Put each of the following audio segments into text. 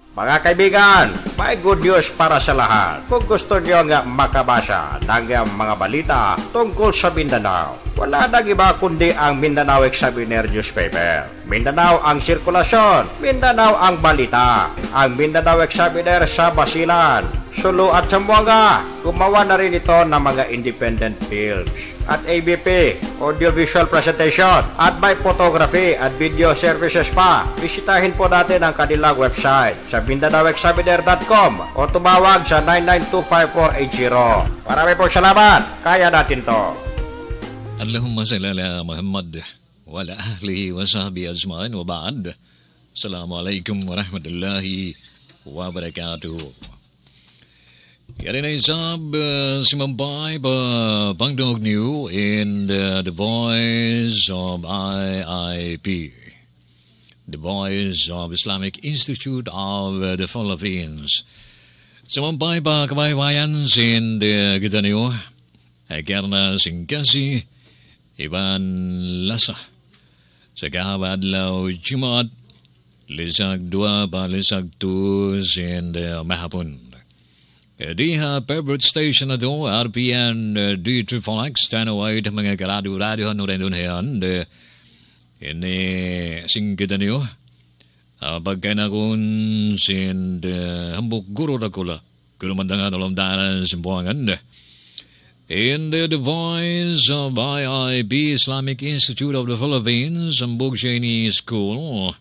Mga kaibigan, may good news para sa lahat. Kung gusto nyo nga makabasa ng mga balita tungkol sa Mindanao, wala nang iba kundi ang Mindanao Examiner newspaper. Mindanao ang sirkulasyon, Mindanao ang balita. Ang Mindanao Examiner sa Basilan, Sulu at Tawi-Tawi. Gumawa na rin ito ng mga independent films at ABP, audiovisual presentation, at may photography at video services pa. Bisitahin po natin ang kanilang website sa MindanaoExaminer.com o tumawag sa 9925480. Marami pong salamat. Kaya natin to. Allahumma salli ala Muhammad wa ala ahlihi wa sahbihi ajma'in wa ba'd. Assalamualaikum warahmatullahi wabarakatuh. Yan ay sab si Mambay Bangdog New in the Voice of IIP, the Voice of Islamic Institute of the Philippines. Sa Mambay ba kabaybayan sin the Gitanyo, Karna Singkasi, Iban Lasa, sa kahabadlaw Jumat, lisag 2 pa lisag 2 sin the Mahapon. Diha favorite station na do, RPN-dxXX, tanaway mga karado-radio hanurendun hayan, ini singkitan niyo, pagkainakun sin hambuk guru rakula, guru mandangan alam danan simbuangan, in the Voice of IIP, Islamic Institute of the Philippines, hambuk Shani School,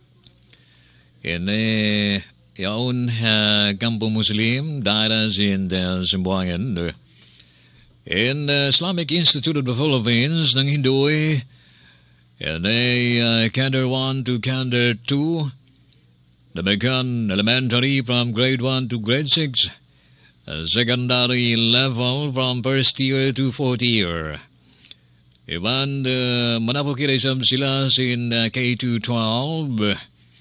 ini yaun kampo Muslim daras in the Simbuangan in the Islamic Institute of the Philippines ng Hindu and a Kinder 1 to Kinder 2, the Began Elementary from grade 1 to grade 6, secondary level from first year to fourth year. Iban manapokirisam sila sin K-12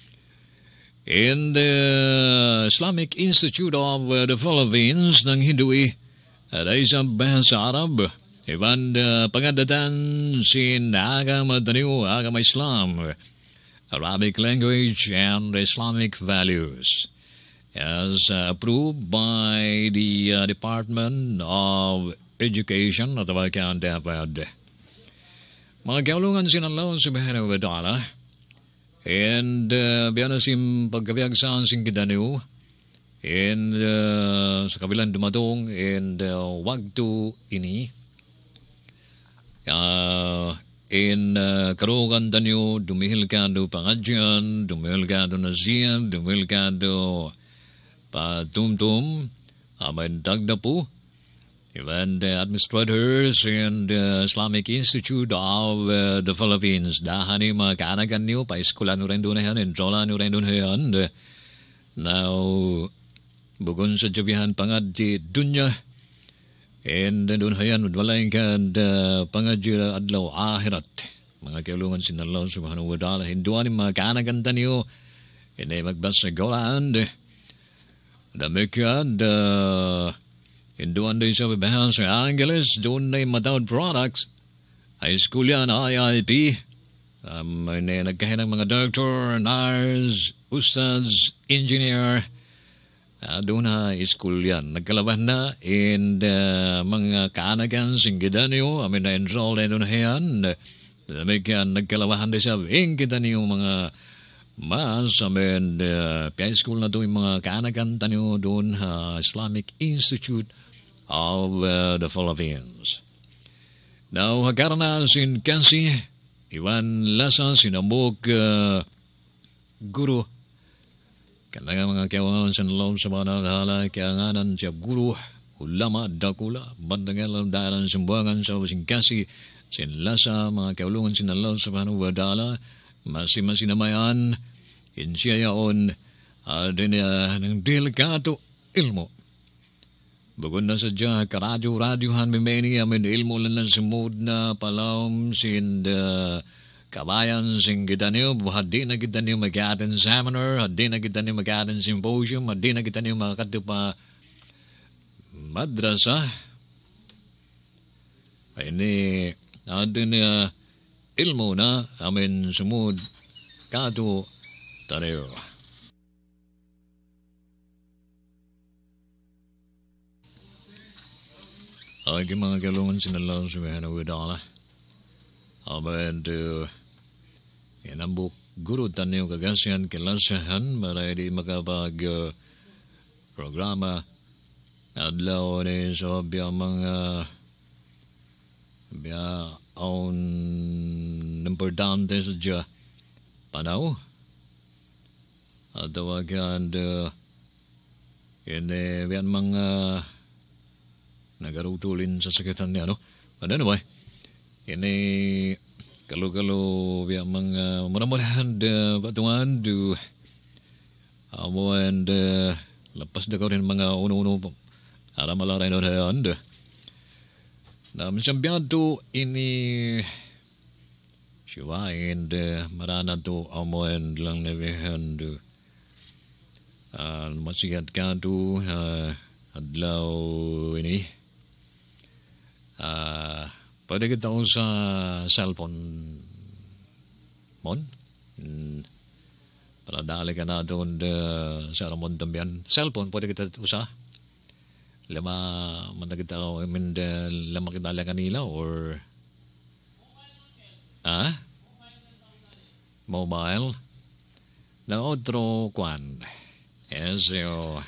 in the Islamic Institute of the Philippines ng Hindui at isang bahasa Arab. Iban pangadatan sin agama taniw, agama Islam, Arabic language and Islamic values, as approved by the Department of Education at Tawakan Dapad. Mga kaulungan sinalaw subhanahu wa ta'ala, and biyanasim pagkabiagsan sing Gitanyo, and sa kabilang dumatong, and wagto ini, in karugan tanyo, dumihil ka do pangadyan, dumihil ka do nasiyan, dumihil ka do patumtum, amay dagdapo, even the administrators in the Islamic Institute of the Philippines. Dahani mga kaanagan niyo, pa-eskulan nyo rin doon na yan, enrolan nyo rin doon na yan. Now, bugon sa jabihan pangad di dunya, and doon na yan, walain ka pangad di adlaw ahirat. Mga kaulungan sinalaw subhanahu wa ta'ala, hinduan mga kaanagan niyo, hindi magbasa golaan, damikad, hinduan din sa bahasa Angeles, doon na matawad products, high school yan, IIP, may nagkahin ng mga doctor, nurse, ustads, engineer, doon na school yan. Nagkalaban na, and mga kaanagan, singgidan niyo, amin na enroll na doon na yan, nagkalabahan din sa inggidan niyo mga mas, amin, high school na doon mga kaanagan tanyo doon Islamic Institute of the Philippines. Now, hakarana sin kasi, Iwan Lasa sinambok guru. Kanang mga kawangan sa nalawang sa mga nalahala, kayanganan siya guru, ulama, dakula, bandangalang dalan sumbuangan sa wasing kasi, sin Lasa, mga kaulungan sin nalawang sa mga wadala, masinamayan, siya yaon, din ng delikado ilmo. Bukod na sadya, karadyo-radyohan mimeni, amin ilmo lang sumud na palawm sin kabayan sing Gitanyo, hadi na Gitanyo mag-aten seminar, hadi na Gitanyo mag-aten symposium, hadi na Gitanyo makatupa madrasa. Ini adin ilmo na, amin sumud kato tayo. Ay mga kalungan sinalaw sa mga nawidala. Amen inambuk guru tanyo kagasihan kilasahan maray di makapag programa adlaw ni so biya mga biya on importante sa dya panaw at tawagan ini biyan mga nagarutulin sa sakitan niya no but anyway ini kalau biya mga mudah-mudahan patungan amo and lepas da rin mga uno-uno para malaray na yan na mensambiado ini siya and marana to amo and lang nebehan masigat ka to adlaw ini pwede kita sa cellphone mon para dali ka na doon sa ramon tambian cellphone pwede kita usa lama man kita lama kita kanila or mobile na otro kwan yes yo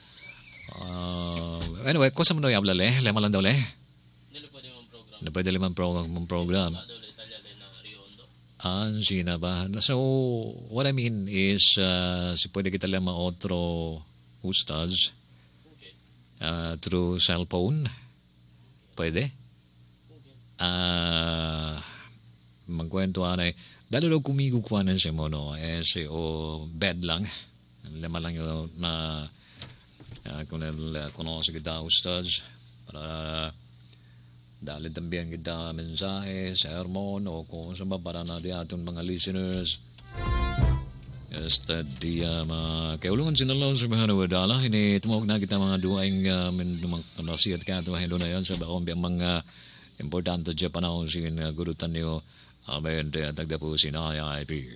anyway cosa mo habla lema lang daw na pwede limang program. Sina ba? So, what I mean is, si pwede kita limang otro ustads through cellphone. Pwede? Magkwento anay. Dalo daw kumigukuanan siya mo, no? O bed lang. Lima lang yun na kung sa kita ustads. Para dali también kita mensahe, sermon o kung sa para na di aton mga listeners. Di kaulungan sinalaw sa mga nawadala. Ini tumawag na kita mga duwaing nasiyat ka ito hendo na yan sa bakong mga importante dyan panahon sin gurutan niyo. Amen. Tagda po si RIP.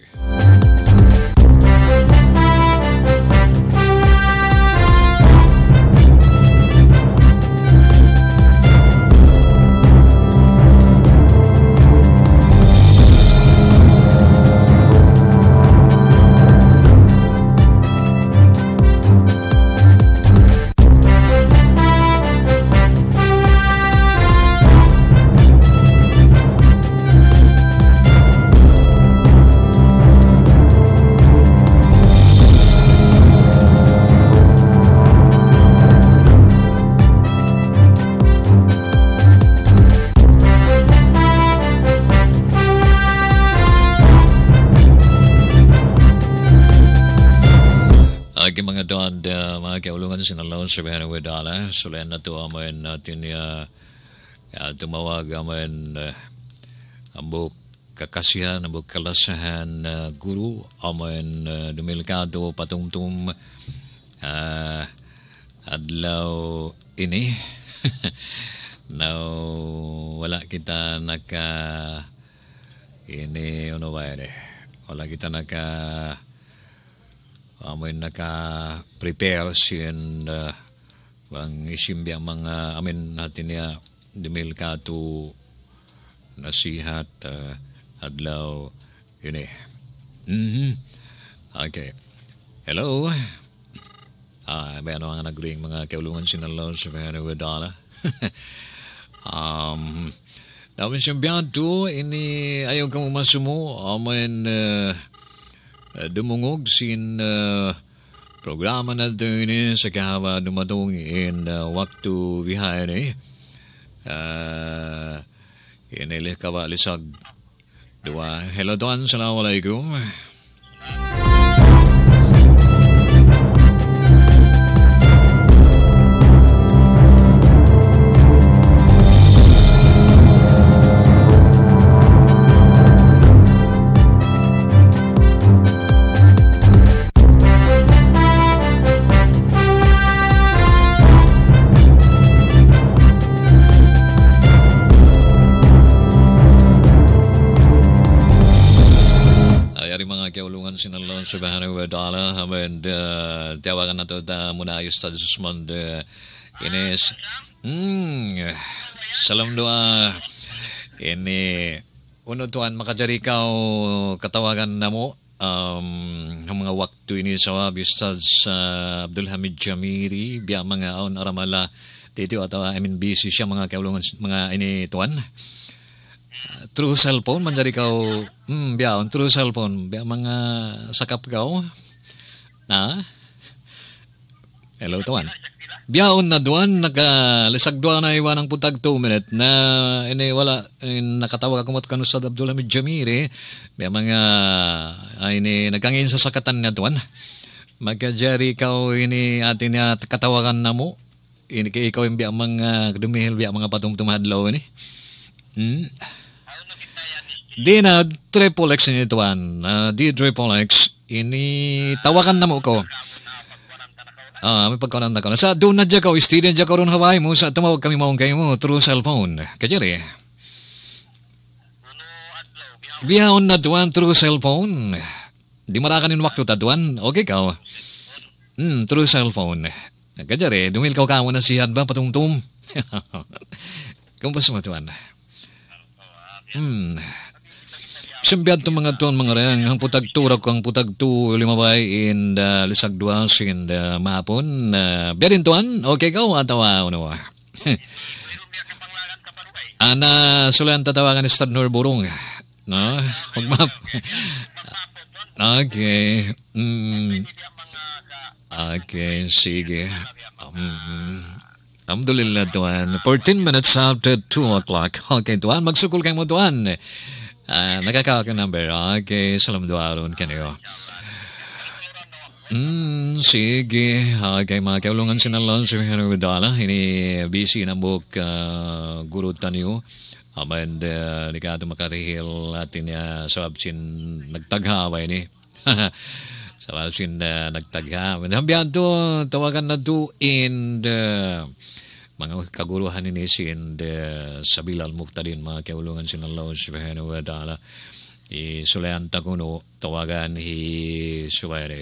Mga kaulungan sinalaw sa mga nawidala. Sulen na ito amin natin tumawag amin ambok kakasihan, ambok kalasahan guru amin dumilkado patungtum adlaw ini. Now, wala kita ini ano ba yan wala kita amin naka-prepare sin bang isimbya mga amin natin niya dimil ka to nasihat adlaw ini. Okay. Hello. Bayan ang nagring mga kaulungan sinalaw sa mga nawadala. Dapat siyang to ini ayaw kang umasumo amin dumungog sin programa na din sa kahawa dumatong in waktu bihayan inilih kabalisag dua. Hello Don, assalamualaikum. Sinalon sa bahan ng Wadala and tawagan na ito muna ayos sa Susmond Ines Salam doa. Ini uno tuan makajari kau katawagan namo ang mga waktu ini sa Bistad sa Abdul Hamid Jamiri biya mga aon aramala dito atau busy siya mga kaulungan mga ini tuan. True cellphone manjari kau biya on true cellphone biya mga sakap kau. Na? Hello tuan. Biyaon na duan, nagalisagdwa na iwan ng putag 2 minute na wala, nakatawag ako mat kanusad Abdul Hamid Jamiri, biya mga, nagkangin sa sakatan na duan. Magkajari ikaw, atin na katawagan na mo, ikaw yung biya mga, dumihil biya mga patumtumahadlaw, Di na, triple X ni duan, di triple X, tawagan na mo ko. May pagkawanan na ka. Sa doon na dyan ka, student dyan ka ron Hawaii mo, sa tumawag kami maong kayo mo, through cellphone. Kajari. Biyaon na duwan through cellphone. Di marakanin waktu ta duwan. Okay ka. Through cellphone. Kajari, dumil ka mo na siyan ba, patungtum. Kumpos mo duwan. Siyambiyad itong mga tuon mga reyang ang putag turak ang putag tu limabay in lisag duwas in mahapon. Biyarin tuan, okay ka o atawa o nawa? Ana sulan tatawagan ni Stadnor Burong. No? Magmap. Okay. Okay, sige. Alhamdulillah tuan. 14 minutes after 2 o'clock. Okay tuan, magsukul kayo mo tuan. Nakakawag ang number. Okay, salam doa ron kanyo. Sige. Okay, mga kaulungan sinalon si Henry Dala. Ini busy na buk guru tanyo. And di ka ito makarihil atin niya sa absin nagtaghaway ni. Sa absin nagtaghaway. Hambiyan to, tawagan na to in mga kaguruhan ni Nisin sa Bilal Muktadin, mga kaulungan sinalaw subhanahu wa ta'ala. Sulu and Tawi-Tawi tawagan suwere.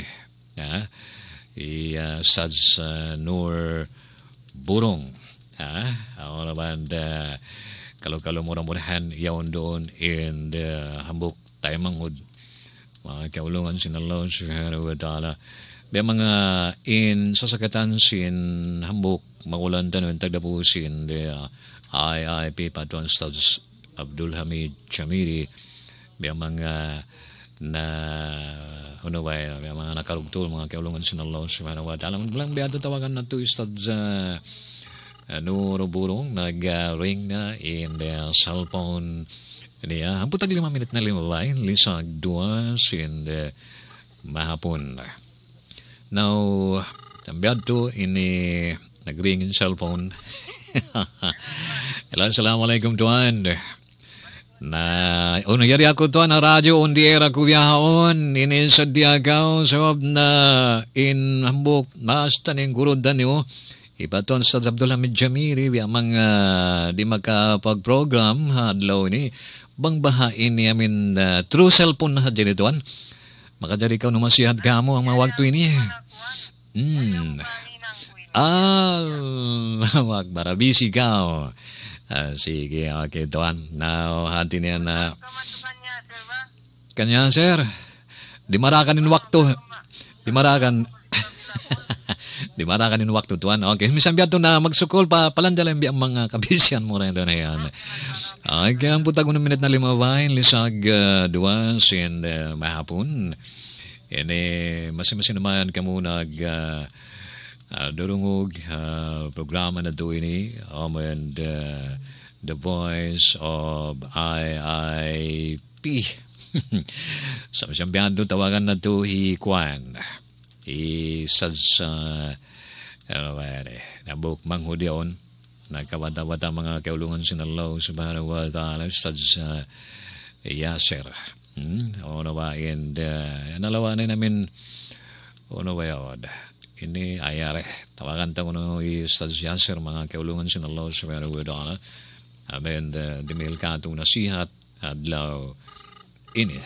Sads Nur Burong. Ako naman kalau murah-murahan yaon doon in Hambuk tayo mangud. Mga kaulungan sinalaw subhanahu wa ta'ala. May mga in sasakatan sin Hambuk magulan tanong tagdapusin IIP Patuan Stads Abdul Hamid Jamiri may mga na may mga nakarugtol mga kaulungan sinalaw subhanahu wa ta'ala. Lang biya tawagan na to Stads Burong nag-ring na in the cellphone niya. Ang putag 5 minute na limabay lisag duwas in the mahapon. Now, tambiyad to ini nag-ring in cellphone. Hello, assalamualaikum tuan. Nangyari ako tuan na radyo on the air ako biyahaon. Ini sadya kao sabab na in Hambuk basta ning gurod danyo. Iba tuan sa Abdul Hamid Jamiri biya mga di makapag-program hadlaw ni. Bang bahain ni amin true cellphone na dyan tuan. Makajari ka numasihad ka mo ang mga waktu ini. Wag barabisi ka. Sige, okay, tuan. Now, hati niya na. Kanya, sir. Di marakanin waktu. Di marakanin waktu, tuan. Okay, misang biya to na magsukol pa. Palandalan biya ang mga kabisyan mo rin doon na yan. Okay, ang putag 1 minute na 5 bahin. Lisag 2 and mahapon. Ini masing-masing naman kamo durungog programa na to ini and the voice of IIP sa masyambihan do tawagan na to hikwan sads nabuk manghudyon nagkabata-bata mga kaulungan sinalaw subhanahu wa ta'ala sads Yasser. Ono ba and nalawa na namin ono ba yun ini ayare tawagan ta kuno Ustaz Yasser mga kaulungan sinalaw subhanahu wa ta'ala amen dimil ka itong nasihat adlaw ini.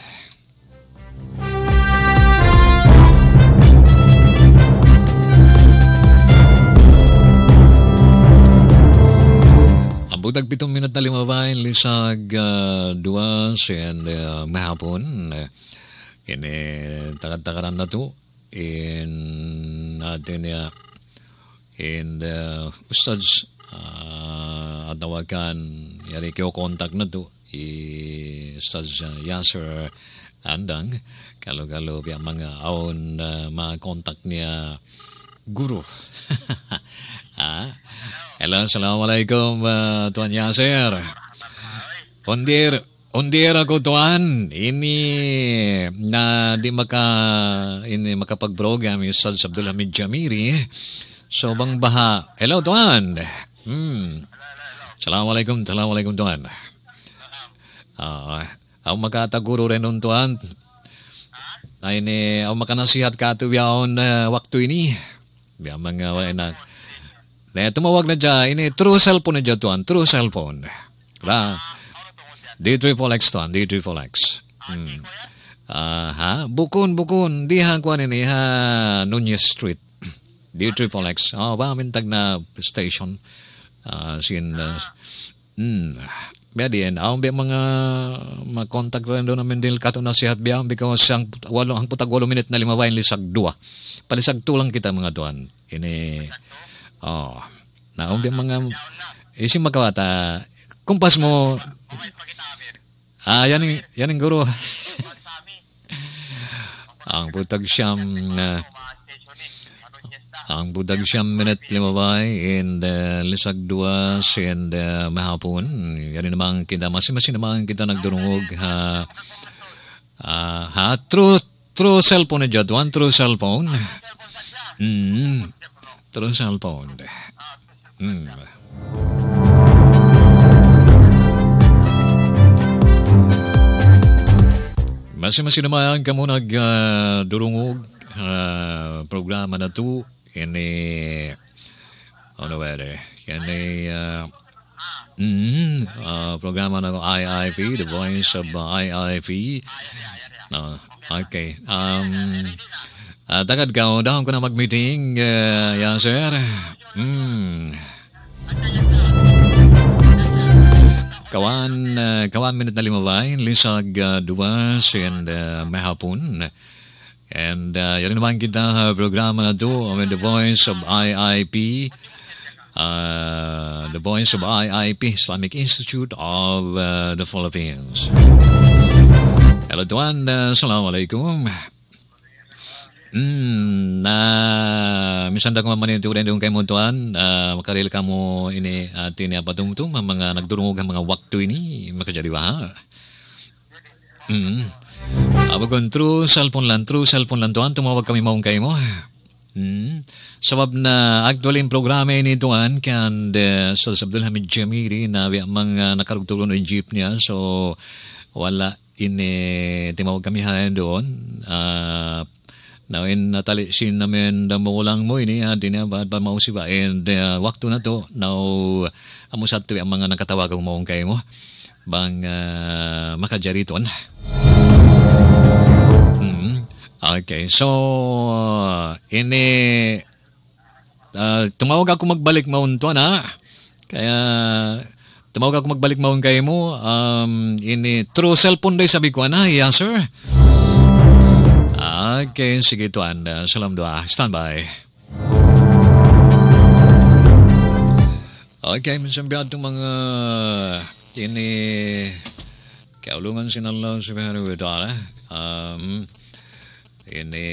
Butag 7 minute na limabayan, lisag duwas and mahapon. Ini takad-takaran na to. In natin in the ustads at nawakan yari kayo contact na to. Ustads Yasser Andang. Kalo-kalo biya mga aon ma-contact niya guru. Hello, assalamualaikum Tuan Yasser. Ondir ako Tuan. Ini na di makapag-program yung Ustad Abdul Hamid Jamiri. So bang baha. Hello Tuan. Assalamualaikum Tuan. Ako makataguro rin nun Tuan. Ay ni ako makanasihat ka ito biyaon waktu ini. Biya mga na tumawag na dyan. Ini true cellphone na dyan Tuan. True cellphone. D-XXX Tuan. D-XXX. Bukun. Diha ko nini Nunez Street. D-XXX. Mintag na station. Biyan, biya mga-contact rin doon namin din kato na sihat biya because ang putag 8 minute na limabayin lisag 2. Palisag 2 lang kita mga Tuan. Ini, biya mga, isim magkawata, kumpas mo, yan ang guro. Ang putag siyam minute limabay and lisag 2 and mahapon. Yan naman kita, masin naman kita nagdurungog true cellphone na dyan, Tuan, true cellphone. True cellphone. Masin naman ka mo nagdurungog programa na to. Ini programa na IIP, The Voice of IIP. Okay. Tagad ka, dahon ko na mag-meeting, Yasser. Kawan minute na limabay, lisag 2 and mahapon. And yan naman kita programa na to, The Voice of IIP, The Voice of IIP, Islamic Institute of the Philippines. Hello Tuan, assalamualaikum. Misan da ko mamanito rin doon kay mo Tuan, makaril ka mo ini atin ya patumtum, mga nagdurungog ang mga waktu ini, makajadi ba? Abagon true cellphone lang Tuan, tumawag kami maong kayo mo. Sabab na actually yung programa ini Tuan, kan sa Abdul Hamid Jamiri na mga nakarugtulong ng jeep niya, so wala ini tumawag kami hayan doon. Now in natalisin namin damo lang mo ini atin niya ba mausi ba and waktu na to now amusat to ang mga nakatawag ng maong kayo mo bang makajari Tuan. Okay, so ini tumawag ako magbalik maun Tuan ha. Kaya tumawag ako magbalik maun kayo mo. Ini true cellphone day sabi ko na, yes sir. Okay, sige Tuan. Salam doa. Standby. Okay, minsan biya itong mga ini kaulungan sinalaw subhanahu wa ta'ala. Ini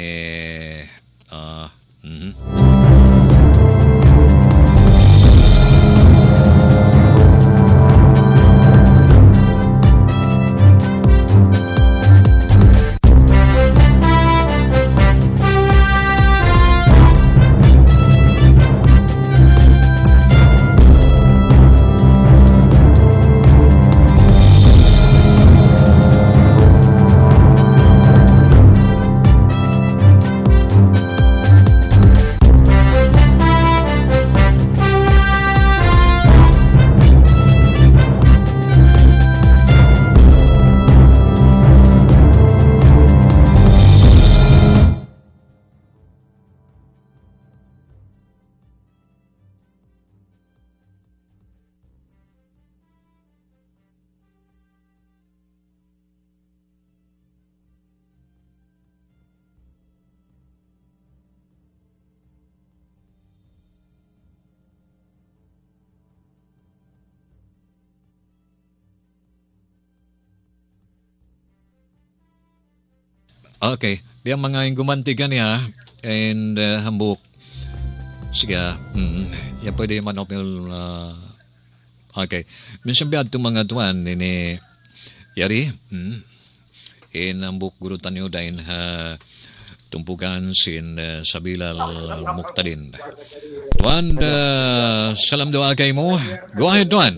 Okay. Biyang mga yung gumantikan niya and hambuk. Sige. Yan pwede manopil. Okay. Minsan biya itong mga tuwan ini yari. In hambuk gurutan nyo dahil tumpugan sin sabilal muktalin. Tuan, salam doa kay mo. Go ahead, Tuan.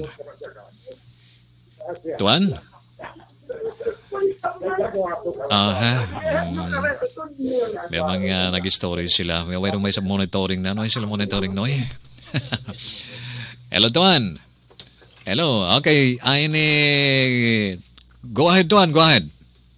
Tuan? May mga nag-story sila. May sa monitoring na. Ano sila monitoring, no? Hello, Tuan. Hello. Okay. Go ahead, Tuan. Go ahead.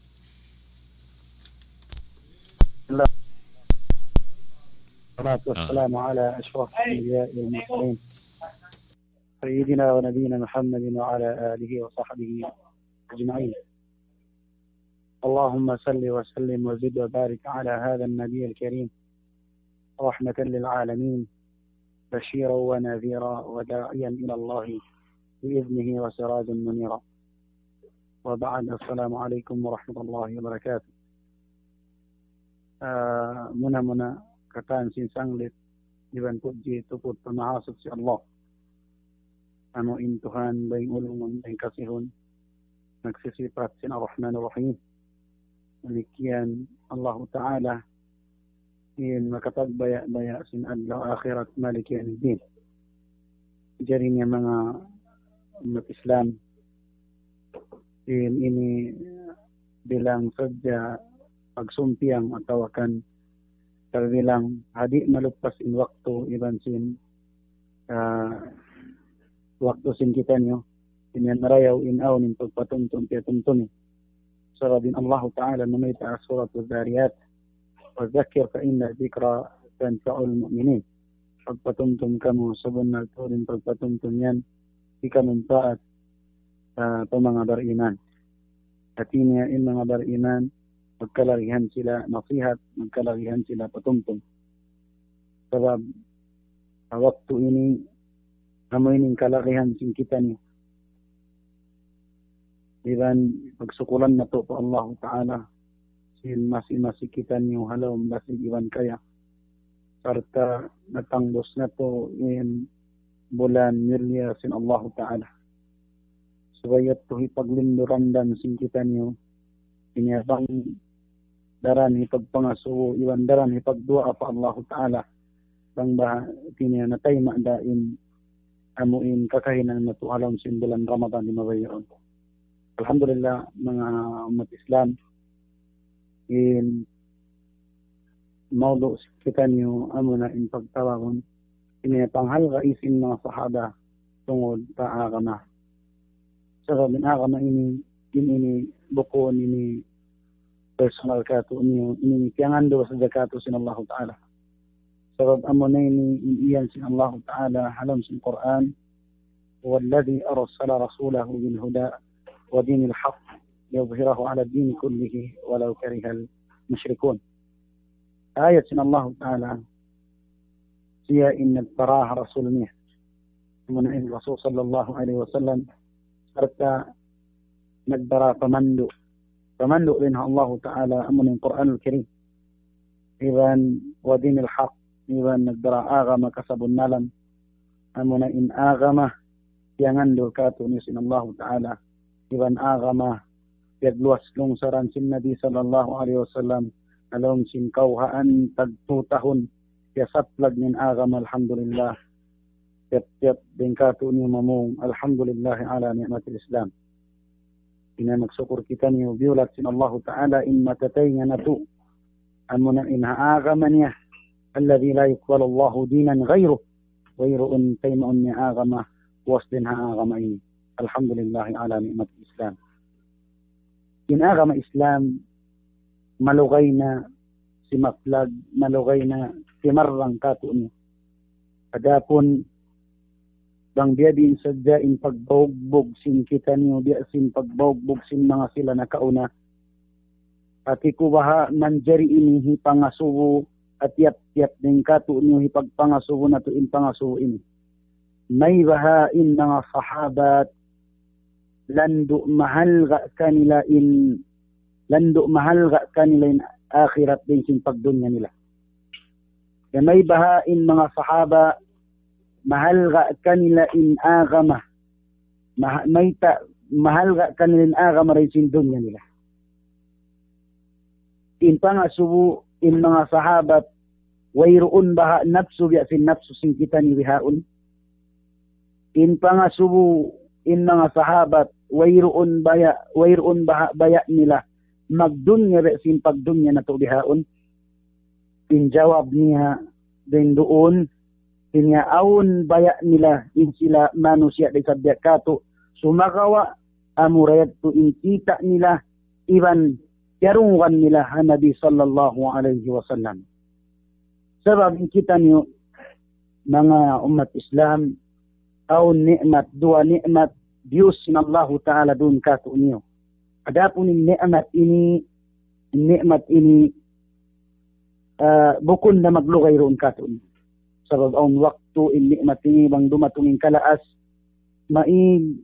والسلام على أشرف الأنبياء والمرسلين سيدنا ونبينا محمد وعلى آله وصحبه أجمعين. اللهم صل وسلم وزد وبارك على هذا النبي الكريم رحمة للعالمين بشيرا ونذيرا وداعيا إلى الله بإذنه وسراجا منيرا. وبعد السلام عليكم ورحمة الله وبركاته. Muna kataan sinsanglit iban puji tukut pemahasud si Allah anuin Tuhan baing ulungun baing kasihun nagsisifat sin ar-Rahman ar-Rahim. Demikian Allah Ta'ala in makatagbaya-baya sin adlaw akhirat malik yawmiddin. Jarinya mga umat Islam ini bilang saja pagsumpiang atau akan terbilang hadi malupas in waktu iban sin waktu sin kita niyo inyan marayaw inaw nin pagpatuntun tiatuntun sarabin Allah Ta'ala namita surat al-Dariyat wa zakir fa inna dhikra tanfa'ul mu'minin. Pagpatuntun kamu sabunal turin pagpatuntun yan di kamuntaat sa mga bariman. At niya in mga bariman magkalarihan sila nasihat, magkalarihan sila patumtum. Sebab waktu ini namoy ning kalarihan sing kita ni. Iban pagsukulan na to po Allah Ta'ala sin masi kita ni halaw basig iban kaya. Sarta natanggos na to in bulan milya sin Allah Ta'ala. Subayat to ipaglindurandan sin kita niyo inyabang daran hipagpangasuo iwan daran hipagdua pa Allah Ta'ala bang ba tinya natay madain amuin kakahinan na tualam sin bulan Ramadan di mabayon. Alhamdulillah mga umat Islam in maudo kita niyo amo na in pagtawag ini panghal isin mga sahaba tungod ta agama. Sa min agama ini buko ini personal kato niyo ini tiangan do sa zakato sin Allah Ta'ala. Sabab amo na ini iyan sin Allah Ta'ala halam sin Quran والذي أرسل رسوله بالهدى ودين الحق ليظهره على الدين كله ولو كره المشركون. آية من الله تعالى هي إن التراها رسول منه من الرسول صلى الله عليه وسلم حتى نقدر فمندو لنا الله تعالى أمن القرآن الكريم إذن ودين الحق إذن نقدر آغم كسب النلم أمن إن آغمه ينندو كاتو نسين الله تعالى إذن آغمه يدلوس لنصران سن النبي صلى الله عليه وسلم ألوم سن كوها أن تدتوتهن يسطلق من آغم الحمد لله يب بنكاتو نممون الحمد لله على نعمة الإسلام. Ina magsukur kita niyo biulat sin Allah Ta'ala in matatay nga nato amuna in haagama niya alladhi la yuqbalu Allah dinan ghayru wayruun taymaun niya agama wasdin haagama ini. Alhamdulillah ala ni'mat Islam. In agama Islam malugay na si maplag malugay na si marrang kato niyo. Adapon bang dia din sadya in pagbogbog sin kita niyo dia sin pagbogbog sin mga sila na kauna at ikubaha manjari ini hipangasubo at yap ning kato niyo hipagpangasubo na to in pangasubo ini may bahain mga sahabat lando mahal ga kanila in lando mahal ga kanila in akhirat din sin pagdunya nila. Kaya may bahain mga sahaba, mahal ga kanila in agama. Mahal ga kanila in agama rin sin dunya nila. In pangasubo in mga sahabat, wayroon baha nafsu biya sin nafsu sin kita ni wihaun. In pangasubo in mga sahabat, wayroon baha baya nila magdunya biya sin pagdunya na to bihaun. In jawab niya din doon, inyaawon baya nila in sila manusia di sabya kato sumagawa amurayat to in kita nila iban yarungan nila Nabi sallallahu alaihi wasallam. Sebab kita niyo mga umat Islam au nikmat dua nikmat Diyos sin Allah Ta'ala dun kato niyo. Adapun nikmat ini bukun na maglugay roon kato niyo. Sebab ang waktu in nikmat ini bang dumatungin kalaas maig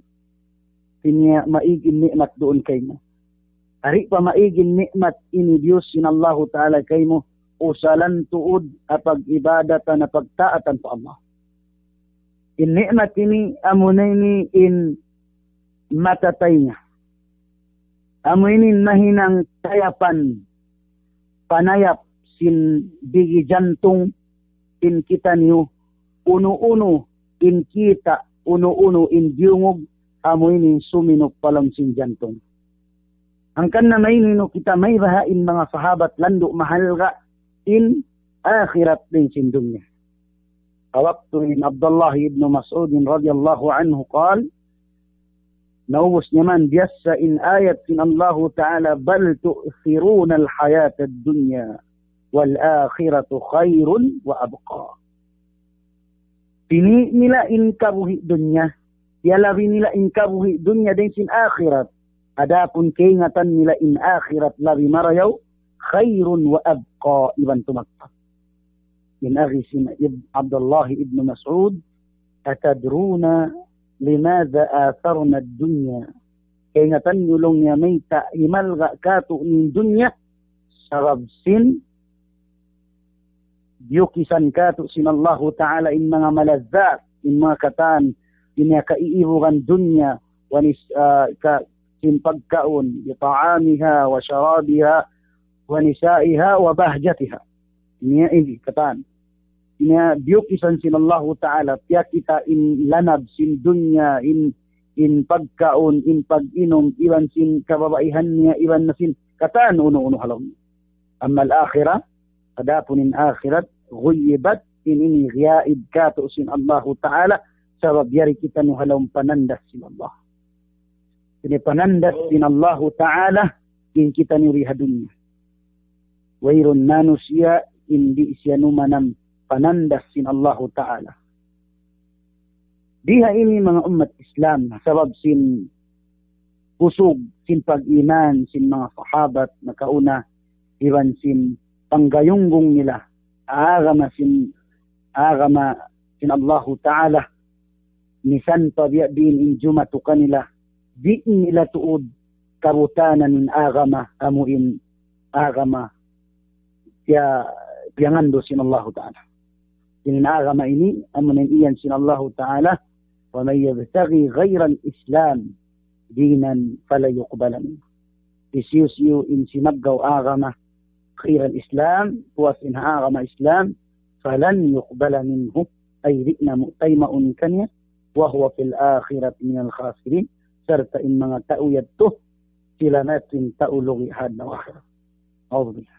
nikmat doon kay mo. Ari pa maigin nikmat ini Diyos sin Allah Ta'ala kay mo usalan tuod apag ibadatan na pagtaatan pa Allah. In nikmat ini amunay ni in matatay niya. Amunay ni mahinang tayapan panayap sin bigi jantong in kita niyo uno-uno in kita uno-uno in diungog amoy ni suminok palang sin jantong. Ang kanna may nino kita may bahain mga sahabat lando mahal ga in akhirat din sin dunya. Awaktu in Abdullah ibn Mas'ud radhiyallahu anhu qal naubos naman biyasa in ayat sin Allah Ta'ala bal tu'thiruna al-hayata ad-dunya wal akhiratu khairun wa abqa. Pini nila in kabuhi dunya, yalabi nila in kabuhi dunya din sin akhirat. Adapun keingatan nila in akhirat labi marayaw khairun wa abqa iban tumaktak. In aghisin Abdullah ibn Mas'ud atadruna limadha atharna ad-dunya. Keingatan yulong niya may imal ga kato ni dunya sarab sin biyukisan kato sin Allah Ta'ala in mga malazzat in mga katan in mga kaiibugan dunya wanis sin pagkaon bita'amiha wa syarabiha wa nisaiha wa bahjatiha. Ini kataan. Ini biyukisan sin Allah Ta'ala tiya kita in lanab sin dunya in pagkaon in pag-inom iban sin kababaihan niya iban na sin kataan uno-uno halaw. Amma al-akhirah adapun in akhirat ghuyibat in ini ghiaib kato sin Allah Ta'ala sabab yari kita no halaw panandas sin Allah. Ini panandas din Allah Ta'ala in kita niriha dunya. Wairun manusia hindi siya numanam panandas sin Allah Ta'ala. Diha ini mga umat Islam sabab sin kusog, sin pag-iman, sin mga sahabat na kauna, iban sin panggayunggong nila, agama sin Allah Ta'ala, nisan pa biya din injumatu kanila, di nila tuod karutanan in agama amuin agama ya piyangando sin Allah Ta'ala. In agama ini amunin iyan sin Allah Ta'ala wa may yabtaghi ghayra al-islam dinan fala yuqbala minhu. Isyusyu in sinaggaw agama ghayra al-islam was in agama islam falan yuqbala minhu ay di na mu'taymaun kanya wa huwa fil akhirat min al-khasirin. Serta in mga tauyat to sila natin taulugi had na akhirat. Alhamdulillah.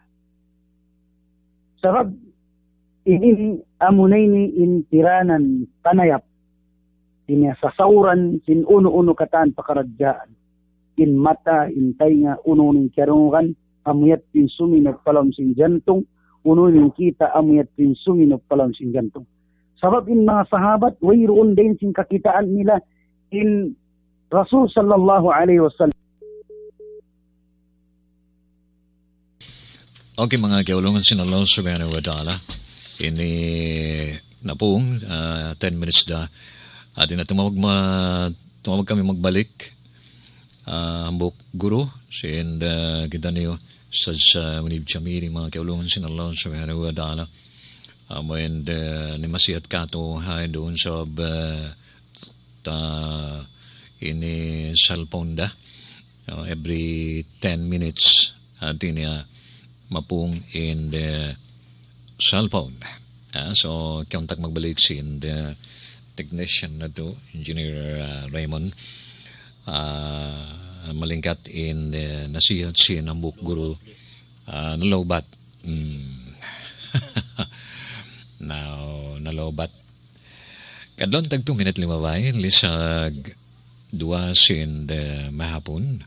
Sabab ini amunay ni in tiranan panayap in sasauran sin uno-uno kataan pakaradyaan in mata in tainga uno ning karungan amuyat tin suminok palam sin jantong uno ning kita amuyat tin suminok palam sin jantong. Sabab in mga sahabat wayroon din sin kakitaan nila in Rasul sallallahu alaihi wasallam. Okay mga kaulungan sin Allah subhanahu wa ta'ala. Ini na pong 10 minutes na atin na tumawag kami magbalik hambok guru sin kita niyo sa manib chamiri mga kaulungan sin Allah subhanahu wa ta'ala and ni masihat kato hay doon sa ta ini cellphone da every 10 minutes atin niya mapung in the cellphone so kontak magbalik sin the technician na to engineer Raymond malingkat in nasihat sin ang guru nalobat now nalobat kadlon tag 2 minute 5 bay lisag 2 sin de mahapon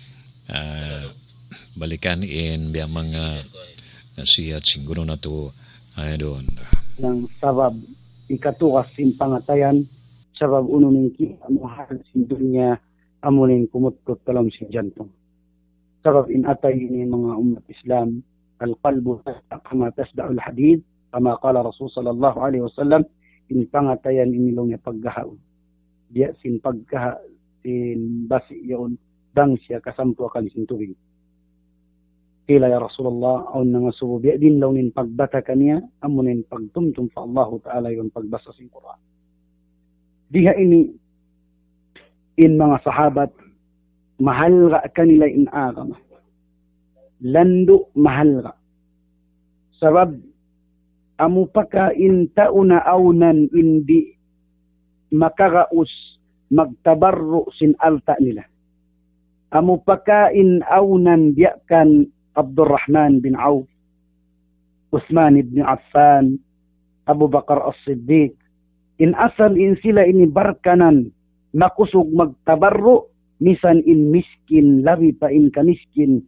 balikan in biya mga nasihat siguro na to ay doon ng sabab ikatukas sin pangatayan sabab uno ning amuhal sin dunya amunin kumutkot kalam sin jantong sabab in atay ni mga umat Islam al-qalbu kama tasda'ul hadid kama qala Rasul sallallahu alaihi wasallam in pangatayan inilong niya paggahaon dia sin paggaha sin basi yon dang siya kasampo kan sin tubig Kila ya Rasulullah aun nga subo biya din launin pagbata kaniya amunin pagtumtum fa Allah Ta'ala yung pagbasa sa Quran. Diha ini in mga sahabat mahal ra kanila in agama. Lando mahal ra. Sabab amu paka in tauna aunan indi makaraus magtabarru sin alta nila. Amu paka in aunan biyakan Abdurrahman bin Auf, Uthman ibn Affan, Abu Bakar as-Siddiq. In asal in sila ini barkanan makusog magtabarro misan in miskin labi pa in kamiskin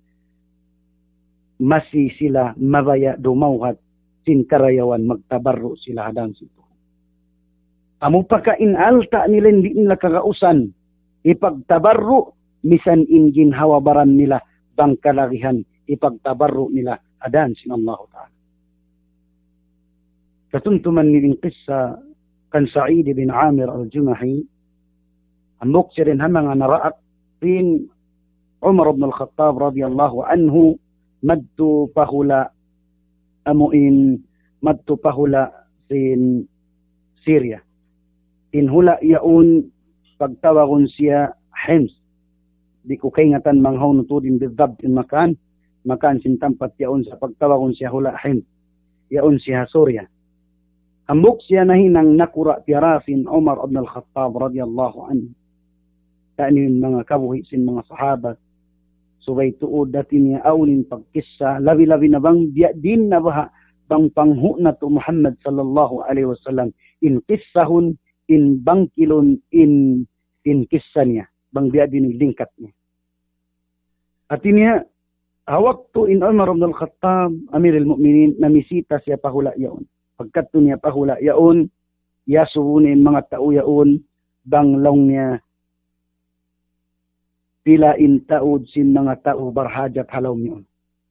masi sila mabaya dumawhat sin karayawan magtabarro sila hadan sito. Amo pa ka in alta nila hindi nila kagausan ipagtabarro misan in ginhawabaran nila bang kalarihan ipagtabarro nila adan sin Allah Ta'ala. Katuntuman ni qissa kan Sa'id bin Amir al-Jumahi amok siya rin hamang naraat rin Umar ibn al-Khattab radiyallahu anhu madtu pahula amuin madtu pahula sin Syria. Inhula yaun pagtawagon siya Hims. Di ko kay ngatan manghaw nutudin bidab in makan sin tampat yaon sa pagtawagon siya hula Hims. Yaon siya Surya. Ambok siya nahinang nakura tiarasin Umar ibn al-Khattab radiyallahu anhu. Kanin mga kabuhi sin mga sahabat. Subay tuod dati niya aunin pagkissa. Labi-labi na bang diya din na baha bang panghu na to Muhammad sallallahu alaihi wasallam. In kissahun, in bangkilon, in kissa niya. Bang diya din lingkat niya. At niya, hawak to in Umar ibn al-Khattab, Amirul Mu'minin, namisita siya pahula yaon. Pagkat niya pahula yaon, yasubunin mga tao yaon, banglaw niya, pilain taod sin mga tao barhajat halaw niyon.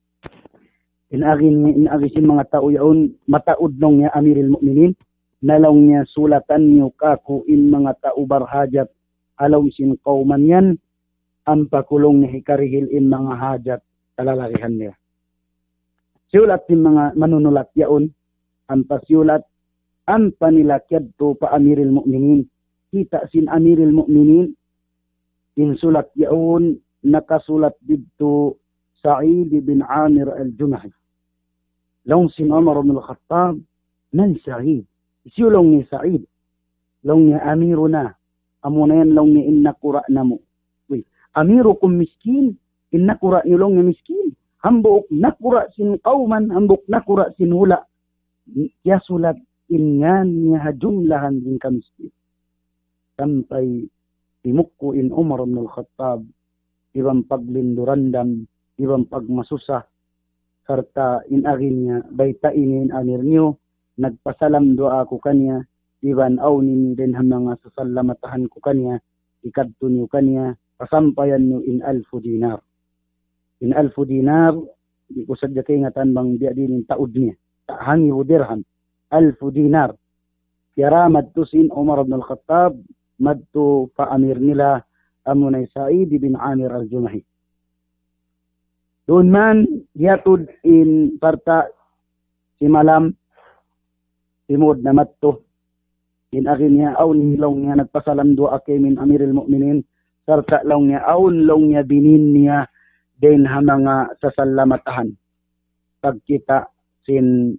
Inagin sin mga tao yaon, mataod nung niya Amirul Mu'minin, nalaw niya sulatan niyo kako in mga tao barhajat halaw sin kauman yan, ang pakulong ni hikarihil in mga hajat kalalakihan niya. Siulat din mga manunulat yaon, ang pasiulat, ang panilakyad to pa Amirul Mu'minin. Kita sin Amirul Mu'minin, insulat yaon, nakasulat dito Sa'id bin Amir al-Jumahi. Long sin Umar ibn al-Khattab, nan Sa'id. Isiyulong ni Sa'id. Long ni Amiruna. Amo na yan long ni innakura na mo. Amirukum miskin, innakura niyo long ni miskin. Hambok nakura sin kauman, hambok nakura sin hula. Kaya sulat inyan niya jumlahan din kamiskin. Sampai timukko in Umar ibn al-Khattab, ibang paglindurandam, ibang pagmasusa, karta inagin niya, baytainin anir niyo, nagpasalam doa ko kanya, iban awnin din mga sasalamatahan ko kanya, ikadto niyo kanya, pasampayan niyo in 1,000 dinar. In 1,000 dinar, di ko sadya kay ngatan bang biya din taod niya. Hangi o dirham, 1,000 dinar. Kaya madto sin Umar ibn al-Khattab, madto pa amir nila amunay Sa'id bin Amir al-Jumahi. Doon man yatod in parta si malam timod na matto in akin niya aun long niya nagpasalam dua kay min Amirul Mu'minin sarta long niya aun long niya binin niya din ha mga sasalamatahan pagkita sin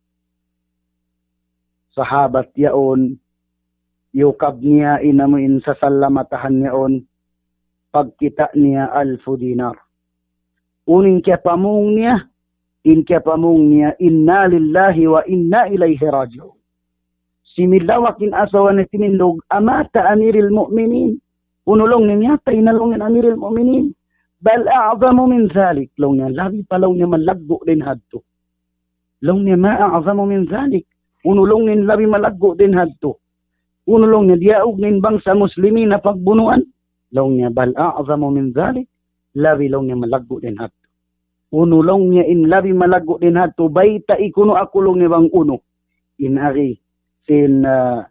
sahabat yaon yukab niya inamuin sasalamatahan yaon pagkita niya alfu dinar. Uning kaya pamung niya, inna lillahi wa inna ilayhi raji'un. Similawakin asawan ni timindog, amata Amiril Mu'minin. Unulong niya, tainalongin Amiril Mu'minin. Bal a'zamu min zalik. Long niya, labi pa long niya malaggo din hadto. Long niya, ma'a'zamu min zalik. Unulong niya, labi malaggo din hadto. Unulong niya, diyaog nin bangsa muslimin na pagbunuan. Long niya, bal a'zamu min zalik. Labi long niya malaggo din hadto. Unulong niya in labi malaggo din hadto bayta ikuno akulong niya bang uno inari sin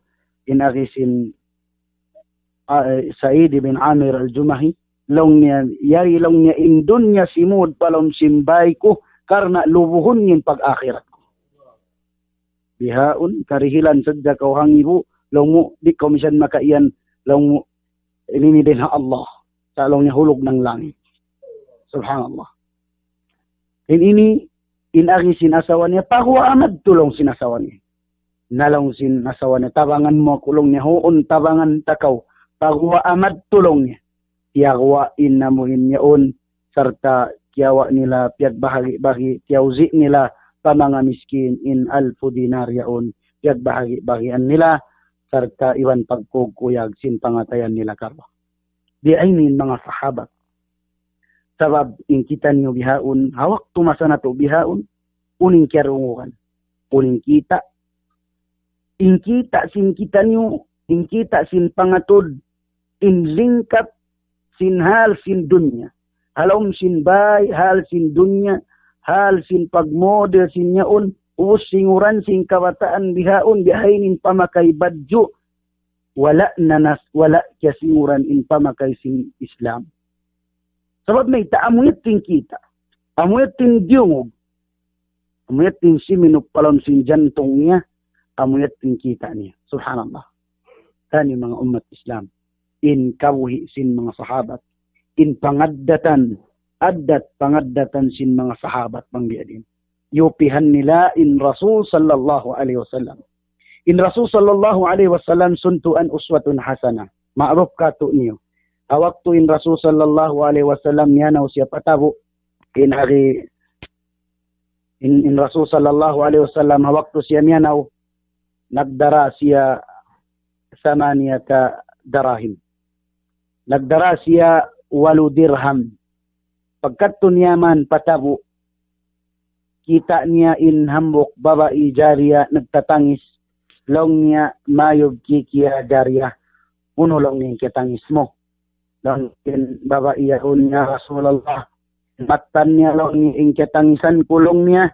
Sa'id bin Amir al-Jumahi long niya yari long niya in dunya simud palom simbay ko karna lubuhon nin pag-akhirat ko bihaon karihilan sadya kaw hangibo long mo di komisyon makaiyan long mo ini din ha Allah sa long niya hulog ng langit subhanallah. Ini inari sinasawa niya, pakuha amad tulong sinasawa niya. Nalong sinasawa niya, tabangan mo kulong niya, hoon tabangan takaw, pakuha amad tulong niya. Tiyawa inamuhin niya on, sarta kiyawa nila, piagbahagi-bagi, tiyawzi nila, pa mga miskin in alfu dinar yaon, piagbahagi-bagian nila, sarta iwan pagkugkuyag, sin pangatayan nila karwa. Di ay mga sahabat. Sabab ingkita niyo bihaon, hawak tumasa na to bihaon, uning kiyarungukan, uning kita. Ingkita sin kita niyo, ingkita sin pangatod, inlingkap sin hal sin dunya. Halom sin bay, hal sin dunya, hal sin pagmodel sin yaon, us singuran sin kabataan bihaon, bihainin pamakay badyo, wala nanas, wala kya singuran in pamakay sin Islam. Sabab may taamuyat ting kita, amuyat ting diyungog, amuyat ting siminok palon sin jantong niya, amuyat ting kita niya. Subhanallah. Kani mga umat Islam, in kawhi sin mga sahabat, in pangaddatan, pangaddatan sin mga sahabat pangbiadin. Yupihan nila in Rasul sallallahu alaihi wasallam. In Rasul sallallahu alaihi wasallam suntuan uswatun hasana. Ma'ruf ka to niyo. Awak tu in Rasul sallallahu alaihi wasallam yanaw siya patabo in Rasul sallallahu alaihi wasallam hawak tu siya yanaw nagdara siya samaniyata darahim. Nagdara siya 8 dirham. Pagkat tunyaman patabo kita niya in hambok babae jariya nagtatangis long niya mayog kikiya jariya uno long niya kitangis mo. Lang babae yaon niya Rasulullah matan niya lang ni ingketangisan kulong niya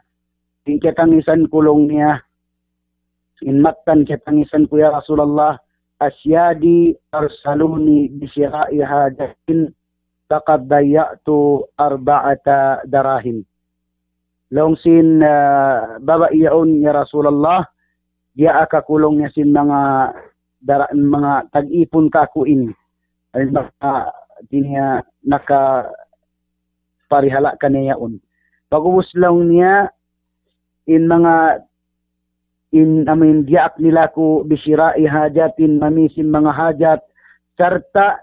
in matan ketangisan ko ya Rasulullah asyadi arsaluni bisyara'i hadatin taqad dayatu 4 darahim long sin babae yaon niya Rasulullah dia akakulong niya sin mga tag-ipon kakuin ay niya nakaparihala ka niya yun. Pag-ubos lang niya diak nila ko bisira hajatin mamisim mga hajat sarta